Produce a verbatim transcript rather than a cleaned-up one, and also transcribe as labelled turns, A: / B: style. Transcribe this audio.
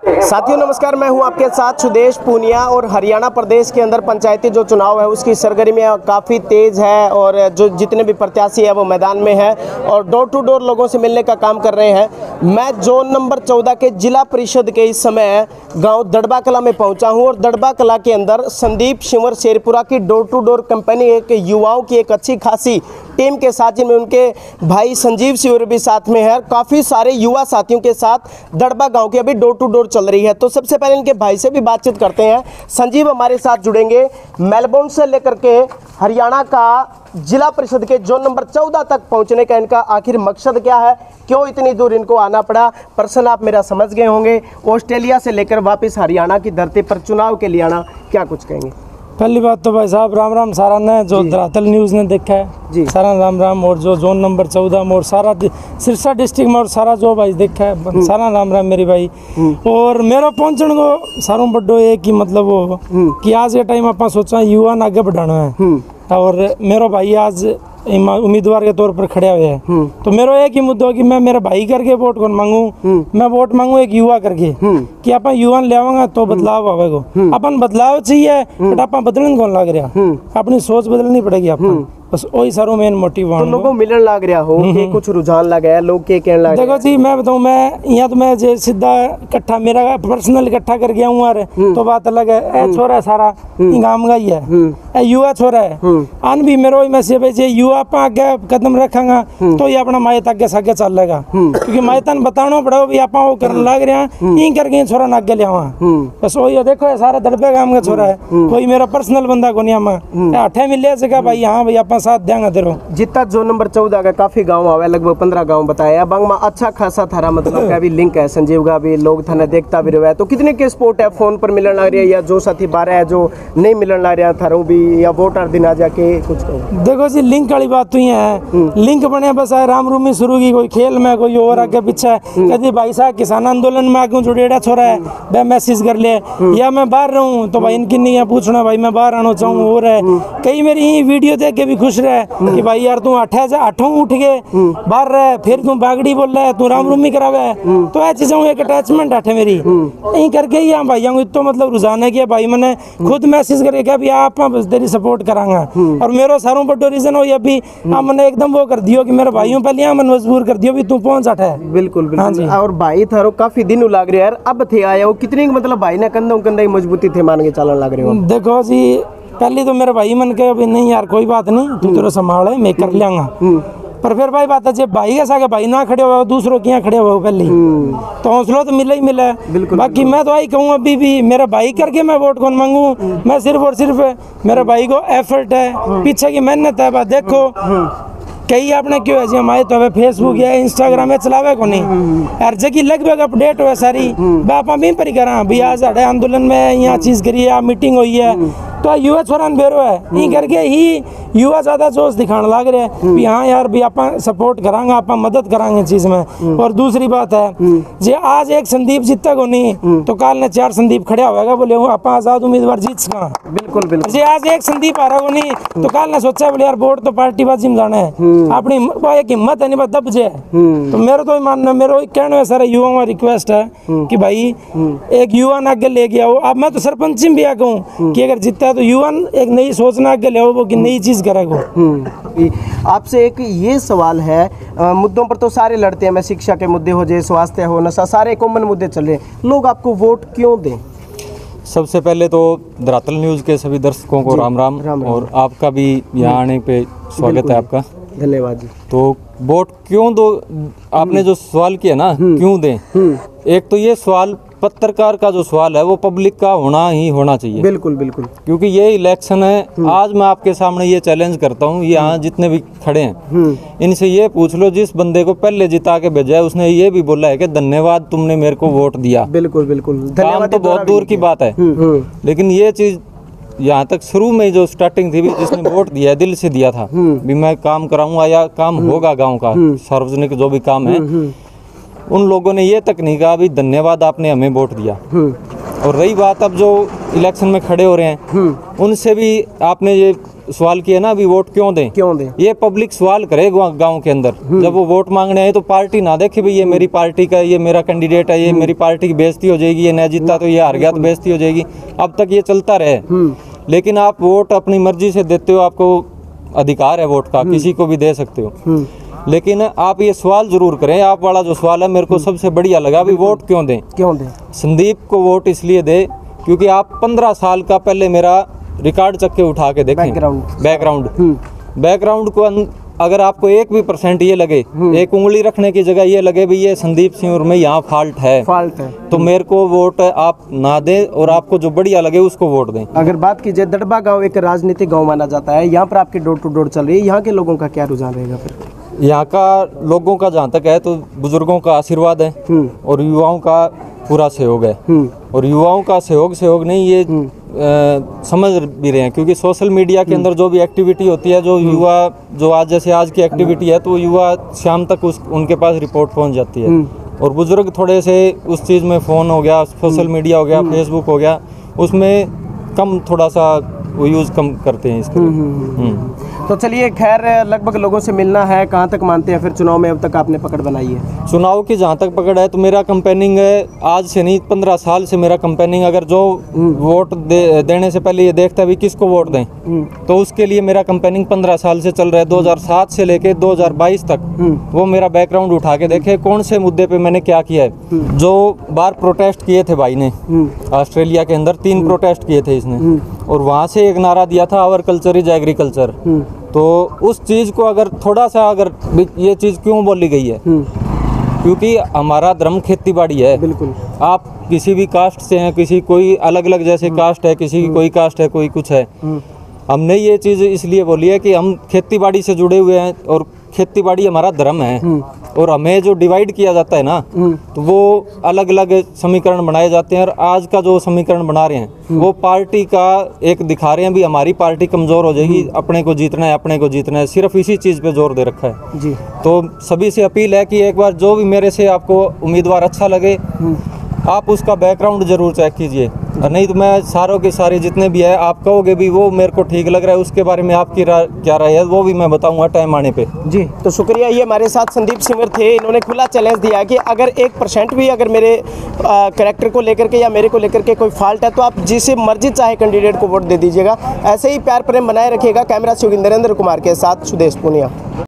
A: साथियों नमस्कार, मैं हूं आपके साथ सुदेश पूनिया। और हरियाणा प्रदेश के अंदर पंचायती जो चुनाव है उसकी सरगर्मियां काफ़ी तेज़ है और जो जितने भी प्रत्याशी है वो मैदान में है और डोर टू डोर लोगों से मिलने का काम कर रहे हैं। मैं जोन नंबर चौदह के जिला परिषद के इस समय गांव दड़बा कला में पहुंचा हूं और दड़बा कला के अंदर संदीप सिंवर शेरपुरा की डोर टू डोर कंपनी एक युवाओं की एक अच्छी खासी टीम के साथ, जिनमें उनके भाई संजीव सिंवर भी साथ में है। काफ़ी सारे युवा साथियों के साथ दड़बा गांव की अभी डोर टू डोर चल रही है। तो सबसे पहले इनके भाई से भी बातचीत करते हैं। संजीव हमारे साथ जुड़ेंगे। मेलबोर्न से लेकर के हरियाणा का जिला परिषद के जोन नंबर चौदह तक पहुंचने का इनका आखिर मकसद क्या है, क्यों इतनी दूर इनको आना पड़ा? पर्सन आप मेरा समझ गए होंगे, ऑस्ट्रेलिया से लेकर वापस हरियाणा की धरती पर चुनाव के लिए आना, क्या कुछ कहेंगे?
B: पहली बात तो भाई साहब राम राम सारा ने जो धरातल न्यूज़ ने देखा है जी, सारा राम राम। और जो जोन नंबर चौदह में और सारा सिरसा डिस्ट्रिक्ट में और सारा जो भाई देखा है सारा राम राम मेरे भाई। और मेरा पहुंचने को सारों बड़ो है कि मतलब वो कि आज के टाइम आप सोचा युवा ने आगे बढ़ाना है और मेरा भाई आज उम्मीदवार के तौर पर खड़े हुए हैं। तो मेरा एक ही मुद्दा कि मैं मेरे भाई करके वोट कौन मांगू, मैं वोट मांगू एक युवा करके कि अपन युवा ले आवांगा तो बदलाव आवेगा। अपन बदलाव चाहिए बट अपन बदलने कौन लग रहा, अपनी सोच बदलनी पड़ेगी अपन, बस वही सारो मेन मोटिव। तो
A: लोगों मिलन लग रहा हो कि कुछ रुझान लग गया, लोग के कहने लग
B: देखो जी मैं बताऊं, मैं यहाँ तो मैं जे सीधा इकट्ठा मेरा पर्सनल इकट्ठा कर गया हूँ यार, तो बात अलग है। ए छोरा है सारा गांव का ही है, ए युवा छोरा है अन भी मेरे मैसेज जे युवा आप आगे कदम रखेंगा तो ये अपना मायत आगे सागे चलेगा, क्योंकि मायतन बताना पड़ेगा भी आप वो करने लग रहे हैं यही करके छोरा ने आगे ले आवा। बस वही देखो सारा दड़बे गांव का छोरा है, कोई मेरा पर्सनल बंदा को नहीं अठे मिले सका भाई। हाँ भाई आप साथ देंगे तेरो
A: जितना जोन नंबर चौदह का काफी गांव आवे, लगभग पंद्रह गांव बताया बंग में अच्छा खासा थारा मतलब का भी लिंक है, संजीव का भी लोग थाने देखता भी रहे। तो कितने के स्पोर्ट है फोन पर मिलन लग रही है या जो साथी बारह है जो नहीं मिलन लग रहा थारों भी या वोटर दिन आ जाके कुछ कहो?
B: देखो जी लिंक वाली बात तो ही है, लिंक बने बस है राम रूमी शुरू की कोई खेल में कोई और आगे पीछे कभी भाई साहब किसान आंदोलन में आगे जुड़ेड़ा छोरा है वह मैसेज कर ले या मैं बाहर रहूं तो भाई इनकी नहीं पूछना भाई मैं बाहर आना चाहूँ। और है कई मेरी वीडियो देख के भी खुश रहे कि भाई यार तू अठे से आठों उठ गए बाहर रहे, फिर तू बागड़ी बोल रहा है, तू राम रूमी करावे, तो ऐसी चीजों एक अटैचमेंट है मेरी यही करके ही हम भाइयों को तो मतलब रुझान है कि भाई मैंने खुद मैसेज करके क्या भी आप तेरी सपोर्ट करांगा। और मेरा सारों बड़ो रीजन हो अभी हमने एकदम वो कर दियो कि मेरे भाइयों पहले हम मजबूर कर दियो भी तू पहुंच अठे।
A: बिल्कुल बिल्कुल। और भाई थारो काफी दिन लग रहे यार, अब थे आया हो कितनी मतलब भाई ने कंधों कंधे मजबूती थे मान के चलन लग रहे हो?
B: देखो जी पहले तो मेरे भाई मन के अभी नहीं यार कोई बात नहीं तू तेरा संभाल है मैं कर लेंगा, पर फिर भाई बात है जब भाई ऐसा के भाई ना खड़े हुए दूसरों के यहाँ खड़े हुए पहले तो हौसला तो मिला ही मिला है। बाकी मैं तो आई कहूँ अभी भी मेरा भाई करके मैं वोट कौन मांगू, मैं सिर्फ और सिर्फ मेरे भाई को एफर्ट है पीछे की मेहनत है। बात देखो कई आपने क्यों है जी हमारे तो फेसबुक या इंस्टाग्राम में चलावे को नहीं हर जगह लगभग अपडेट हुआ सारी बापा भी पर करा भी आज साढ़े आंदोलन में यहाँ चीज करी है मीटिंग हुई है तो युवा छोरा बेरो है यही करके ही युवा ज्यादा जोश दिखाने लग रहे हैं भी हाँ यार भी आप सपोर्ट करांगे आप मदद करांगे चीज में। और दूसरी बात है जे आज एक संदीप जीता को नहीं तो कल ने चार संदीप खड़े होगा बोले आप आजाद उम्मीदवार जीत सका। बिल्कुल बिल्कुल। जे आज एक संदीप आ रहा को नहीं तो कल ने सोचा बोले यार वोट तो पार्टी बाजी में जाना है अपनी एक हिम्मत है नहीं दब जाए। तो मेरा तो मानना मेरा कहना है सारे युवाओं का रिक्वेस्ट है कि भाई एक युवा ने आगे ले गया हो। अब मैं तो सरपंच भी आ कहूँ कि अगर जीता तो युवा एक नई सोचना आगे ले वो कि नई चीज करेगा।
A: आपसे एक ये सवाल है, आ, मुद्दों पर तो सारे लड़ते हैं, मैं शिक्षा के मुद्दे हो जाए स्वास्थ्य हो नशा सारे कॉमन मुद्दे चल रहे हैं, लोग आपको वोट क्यों दें?
C: सबसे पहले तो धरातल न्यूज़ के सभी दर्शकों को राम राम, राम राम और आपका भी यहाँ आने पे स्वागत है आपका,
A: धन्यवाद जी।
C: तो वोट क्यों दो आपने जो सवाल किया ना क्यों दें, एक तो ये सवाल पत्रकार का जो सवाल है वो पब्लिक का होना ही होना चाहिए।
A: बिल्कुल बिल्कुल,
C: क्योंकि ये इलेक्शन है। आज मैं आपके सामने ये चैलेंज करता हूँ, यहाँ जितने भी खड़े हैं इनसे ये पूछ लो जिस बंदे को पहले जिता के भेजा है उसने ये भी बोला है कि धन्यवाद तुमने मेरे को वोट दिया।
A: बिल्कुल बिल्कुल,
C: काम तो बहुत दूर की बात है, लेकिन ये चीज यहाँ तक शुरू में जो स्टार्टिंग थी भी जिसने वोट दिया दिल से दिया था भी मैं काम कराऊंगा या काम होगा गाँव का सार्वजनिक जो भी काम है, उन लोगों ने ये तक नहीं कहा भी धन्यवाद आपने हमें वोट दिया। और रही बात अब जो इलेक्शन में खड़े हो रहे हैं उनसे भी आपने ये सवाल किया ना अभी वोट क्यों दें,
A: क्यों दें?
C: ये पब्लिक सवाल करे गांव के अंदर। जब वो वोट मांगने आए तो पार्टी ना देखे भाई ये मेरी पार्टी का, ये मेरा कैंडिडेट है, ये मेरी पार्टी की बेइज्जती हो जाएगी, ये नहीं जीता तो ये हार गया तो बेइज्जती हो जाएगी। अब तक ये चलता रहे, लेकिन आप वोट अपनी मर्जी से देते हो, आपको अधिकार है वोट का, किसी को भी दे सकते हो। लेकिन आप ये सवाल जरूर करें, आप वाला जो सवाल है मेरे को सबसे बढ़िया लगा, अभी वोट क्यों दें?
A: क्यों दें?
C: संदीप को वोट इसलिए दे क्योंकि आप पंद्रह साल का पहले मेरा रिकॉर्ड चक्के उठा के देखें,
A: बैकग्राउंड
C: बैकग्राउंड बैकग्राउंड को अगर आपको एक भी परसेंट ये लगे, एक उंगली रखने की जगह ये लगे भी ये संदीप सिंह में यहाँ फॉल्ट है,
A: फॉल्ट है,
C: तो मेरे को वोट आप ना दें और आपको जो बढ़िया लगे उसको वोट दें।
A: अगर बात कीजिए, दड़बा गांव एक राजनीतिक गांव माना जाता है, यहाँ पर आपकी डोर टू डोर चल रही है, यहाँ के लोगों का क्या रुझान रहेगा फिर?
C: यहाँ का लोगों का जहाँ तक है तो बुजुर्गों का आशीर्वाद है और युवाओं का पूरा सहयोग है। और युवाओं का सहयोग सहयोग नहीं ये आ, समझ भी रहे हैं, क्योंकि सोशल मीडिया के अंदर जो भी एक्टिविटी होती है, जो युवा जो आज जैसे आज की एक्टिविटी है तो युवा शाम तक उस उनके पास रिपोर्ट पहुंच जाती है। और बुजुर्ग थोड़े से उस चीज़ में फ़ोन हो गया, सोशल मीडिया हो गया, फेसबुक हो गया, उसमें कम थोड़ा सा वो यूज़ कम करते हैं इसके।
A: तो चलिए, खैर लगभग लोगों से मिलना है, कहाँ तक मानते हैं फिर चुनाव में अब तक आपने पकड़ बनाई है?
C: चुनाव की जहाँ तक पकड़ है तो मेरा कंपेनिंग है आज से नहीं, पंद्रह साल से मेरा कंपेनिंग। अगर जो वोट दे, देने से पहले ये देखता भी किसको वोट दें, तो उसके लिए मेरा कंपेनिंग पंद्रह साल से चल रहा है। दो हज़ार सात से लेके दो हज़ार बाईस तक वो मेरा बैकग्राउंड उठा के देखे कौन से मुद्दे पे मैंने क्या किया है। जो बार प्रोटेस्ट किए थे भाई ने ऑस्ट्रेलिया के अंदर, तीन प्रोटेस्ट किए थे इसने, और वहाँ से एक नारा दिया था आवर कल्चर इज एग्रीकल्चर। तो उस चीज़ को अगर थोड़ा सा अगर ये चीज़ क्यों बोली गई है, क्योंकि हमारा धर्म खेती बाड़ी है।
A: बिल्कुल।
C: आप किसी भी कास्ट से हैं, किसी कोई अलग अलग जैसे कास्ट है, किसी की कोई कास्ट है, कोई कुछ है, हमने ये चीज़ इसलिए बोली है कि हम खेती बाड़ी से जुड़े हुए हैं और खेती बाड़ी हमारा धर्म है। और हमें जो डिवाइड किया जाता है ना, तो वो अलग अलग समीकरण बनाए जाते हैं। और आज का जो समीकरण बना रहे हैं वो पार्टी का एक दिखा रहे हैं भी हमारी पार्टी कमज़ोर हो जाएगी, अपने को जीतना है, अपने को जीतना है, सिर्फ इसी चीज़ पे जोर दे रखा है
A: जी।
C: तो सभी से अपील है कि एक बार जो भी मेरे से आपको उम्मीदवार अच्छा लगे, आप उसका बैकग्राउंड जरूर चेक कीजिए। और नहीं तो मैं सारों के सारे जितने भी है आप कहोगे भी वो मेरे को ठीक लग रहा है, उसके बारे में आपकी रा, क्या राय है वो भी मैं बताऊंगा टाइम आने पे।
A: जी, तो शुक्रिया। ये हमारे साथ संदीप सिंह थे, इन्होंने खुला चैलेंज दिया कि अगर एक परसेंट भी अगर मेरे कैरेक्टर को लेकर के या मेरे को लेकर के कोई फॉल्ट है तो आप जिसे मर्जी चाहे कैंडिडेट को वोट दे दीजिएगा। ऐसे ही प्यार प्रेम बनाए रखिएगा। कैमरा से योगिंद्रेंद्र कुमार के साथ सुदेश पुनिया।